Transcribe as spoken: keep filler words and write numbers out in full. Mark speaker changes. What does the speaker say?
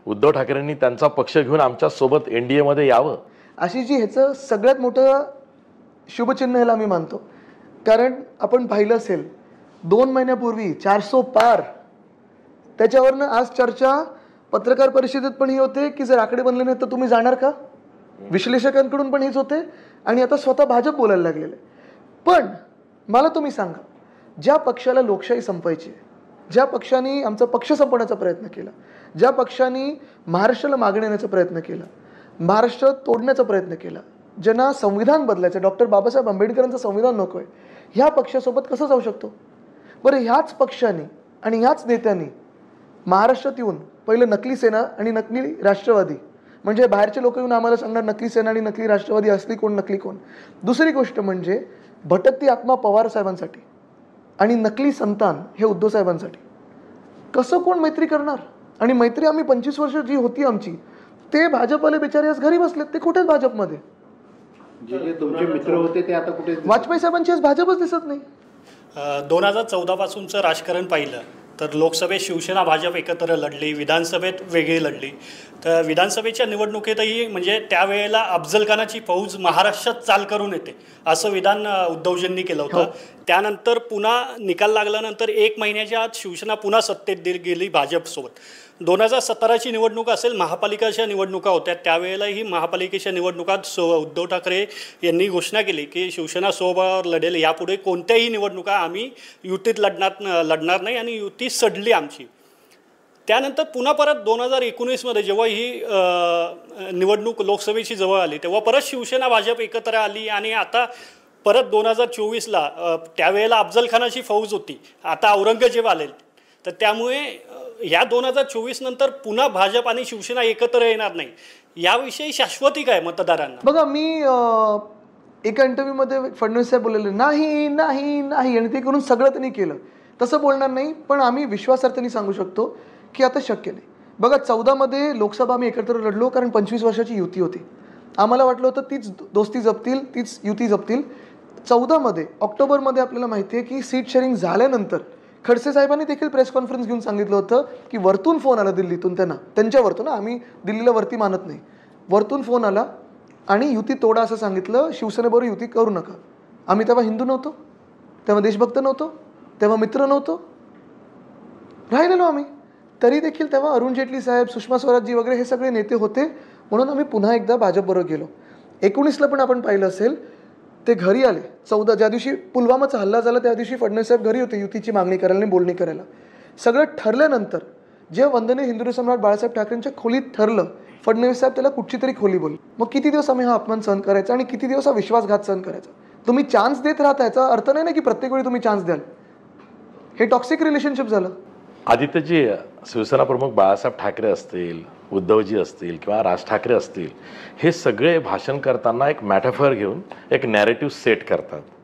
Speaker 1: उद्धव ठाकरेंनी त्यांचा पक्ष घेऊन आमच्या सोबत एनडीए मध्ये यावं,
Speaker 2: अशी जी ह्याचं सगळ्यात मोठं शुभचिन्ह ह्याला मी मानतो. कारण आपण पाहिलं असेल दोन महिन्यापूर्वी चारसो पार, त्याच्यावरनं आज चर्चा पत्रकार परिषदेत पण ही होते की जर आकडे बनले नाही तर तुम्ही जाणार का, विश्लेषकांकडून पण हेच होते आणि आता स्वतः भाजप बोलायला लागलेले. पण मला तुम्ही सांगा, ज्या पक्षाला लोकशाही संपवायची, ज्या पक्षाने आमचा पक्ष संपवण्याचा प्रयत्न केला, ज्या पक्षाने महाराष्ट्राला मागे नेण्याचा प्रयत्न केला, महाराष्ट्र तोडण्याचा प्रयत्न केला, ज्यांना संविधान बदलायचं, डॉक्टर बाबासाहेब आंबेडकरांचं संविधान नको आहे, ह्या पक्षासोबत कसं जाऊ शकतो बरं? ह्याच पक्षाने आणि ह्याच नेत्यांनी महाराष्ट्रात येऊन पहिलं नकली सेना आणि नकली राष्ट्रवादी, म्हणजे बाहेरचे लोक येऊन आम्हाला सांगणार नकली सेना आणि नकली राष्ट्रवादी असली कोण नकली कोण. दुसरी गोष्ट म्हणजे भटकती आत्मा पवार साहेबांसाठी आणि नकली संतान हे उद्धव साहेबांसाठी. कसं कोण मैत्री करणार? आणि मैत्री आम्ही पंचवीस वर्ष जी होती आमची, ते भाजपवाले बिचारे आज घरी बसलेत, ते कुठेच भाजपमध्ये.
Speaker 3: जे जे तुमचे मित्र होते ते आता कुठे?
Speaker 2: वाजपेयी साहेबांची आज भाजपच दिसत नाही.
Speaker 4: दोन हजार चौदा पासूनचं राजकारण पाहिलं तर लोकसभेत शिवसेना भाजप एकत्र लढली, विधानसभेत वेगळी लढली. तर विधानसभेच्या निवडणुकीतही म्हणजे त्यावेळेला अफजलखानाची फौज महाराष्ट्रात चाल करून येते असं विधान उद्धवजींनी केलं होतं. त्यानंतर पुन्हा निकाल लागल्यानंतर एक महिन्याच्या आत शिवसेना पुन्हा सत्तेत गेली भाजपसोबत. दोन हजार सतराची निवडणूक असेल, महापालिकेच्या निवडणुका होत्या, त्यावेळेलाही महापालिकेच्या निवडणुकात सो उद्धव ठाकरे यांनी घोषणा केली की शिवसेना सोबत लढेल, यापुढे कोणत्याही निवडणुका आम्ही युतीत लढणार लढणार नाही आणि युती सडली आमची. त्यानंतर पुन्हा परत दोन हजार एकोणीसमध्ये जेव्हा ही निवडणूक लोकसभेची जवळ आली तेव्हा परत शिवसेना भाजप एकत्र आली आणि आता परत दोन हजार चोवीसला त्यावेळेला अफजलखानाची फौज होती, आता औरंगजेब आले. तर त्यामुळे ह्या दोन हजार चोवीस नंतर पुन्हा भाजप आणि शिवसेना एकत्र येणार नाही, याविषयी शाश्वती काय मतदारांना?
Speaker 2: बघा, मी एका इंटरव्ह्यूमध्ये फडणवीस साहेब बोललेले नाही नाही नाही आणि ते करून सगळं त्यांनी केलं. तसं बोलणार नाही, पण आम्ही विश्वासार्थाने सांगू शकतो की आता शक्य नाही. बघा, चौदामध्ये लोकसभा आम्ही एकत्र लढलो कारण पंचवीस वर्षाची युती होती. आम्हाला वाटलं होतं तीच दोस्ती जपतील, तीच युती जपतील. चौदामध्ये ऑक्टोबरमध्ये आपल्याला माहिती आहे की सीट शेअरिंग झाल्यानंतर खडसे साहेबांनी देखील प्रेस कॉन्फरन्स घेऊन सांगितलं होतं की वरतून फोन आला दिल्लीतून, त्यांना त्यांच्यावरतून ना, आम्ही दिल्लीला वरती मानत नाही, वरतून फोन आला आणि युती तोडा असं सांगितलं, शिवसेनेबरोबर युती करू नका. आम्ही तेव्हा हिंदू नव्हतो, तेव्हा देशभक्त नव्हतो, तेव्हा मित्र नव्हतो, राहिलेलो आम्ही. तरी देखील तेव्हा अरुण जेटली साहेब, सुषमा स्वराजजी वगैरे हे सगळे नेते होते, म्हणून आम्ही पुन्हा एकदा भाजपबरोबर गेलो. एकोणीसला पण आपण पाहिलं असेल, ते घरी आले. चौदा ज्या दिवशी पुलवामाचा हल्ला झाला त्या दिवशी फडणवीस साहेब घरी होते युतीची मागणी करायला आणि बोलणी करायला. सगळं ठरल्यानंतर जे वंदनीय हिंदू सम्राट बाळासाहेब ठाकरेंच्या खोलीत ठरलं, फडणवीस साहेब त्याला कुठची तरी खोली बोलली. मग किती दिवस आम्ही हा अपमान सहन करायचा आणि किती दिवस हा विश्वासघात सहन करायचा? तुम्ही चान्स देत राहता, याचा अर्थ नाही ना की प्रत्येक वेळी तुम्ही चान्स द्याल. हे टॉक्सिक रिलेशनशिप झालं.
Speaker 1: आदित्यजी, शिवसेना प्रमुख बाळासाहेब ठाकरे असतील, उद्धवजी असतील किंवा राज ठाकरे असतील, हे सगळे भाषण करताना एक मॅटाफर घेऊन एक नॅरेटिव्ह सेट करतात.